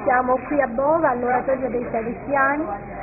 siamo qui a Bova, all'Oratorio dei Salesiani.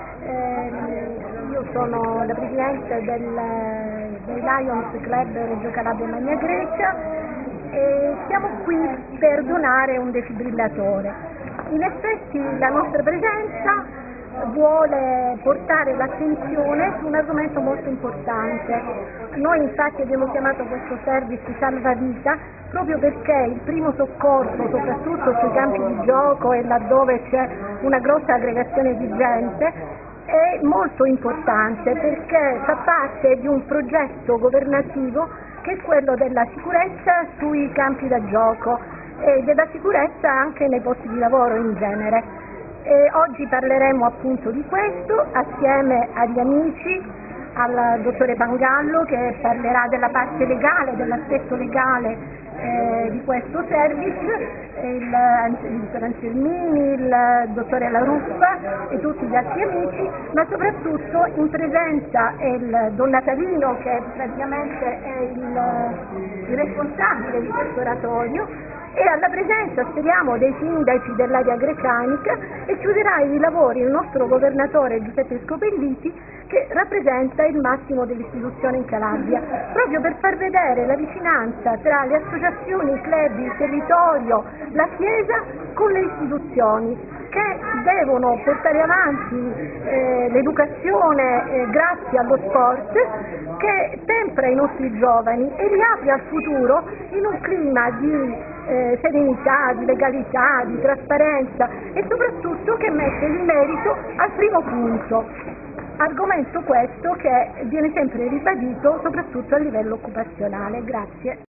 Io sono la presidente dei Lions Club Reggio Calabria Magna Grecia e siamo qui per donare un defibrillatore. In effetti la nostra presenza vuole portare l'attenzione su un argomento molto importante. Noi infatti abbiamo chiamato questo service salvavita proprio perché il primo soccorso, soprattutto sui campi di gioco e laddove c'è una grossa aggregazione di gente, è molto importante perché fa parte di un progetto governativo che è quello della sicurezza sui campi da gioco e della sicurezza anche nei posti di lavoro in genere. E oggi parleremo appunto di questo assieme agli amici, al dottore Pangallo che parlerà della parte legale, dell'aspetto legale di questo service, il dottor Anselmini, il dottore La Ruffa e tutti gli altri amici, ma soprattutto in presenza il Don Natalino che praticamente è il responsabile di questo oratorio, e alla presenza, speriamo, dei sindaci dell'area grecanica, e chiuderà i lavori il nostro governatore Giuseppe Scopelliti, che rappresenta il massimo dell'istituzione in Calabria, proprio per far vedere la vicinanza tra le associazioni, i club, il territorio, la Chiesa con le istituzioni che devono portare avanti l'educazione grazie allo sport, che tempera i nostri giovani e li apre al futuro in un clima di serenità, di legalità, di trasparenza e soprattutto che mette il merito al primo punto. Argomento questo che viene sempre ribadito soprattutto a livello occupazionale. Grazie.